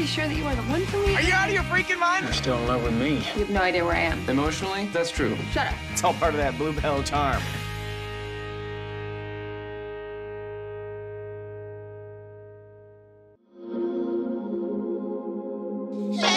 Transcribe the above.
you sure that you are the one for me? Are you out of your freaking mind? You're still in love with me. You have no idea where I am. Emotionally, that's true. Shut up. It's all part of that blue pill charm. Let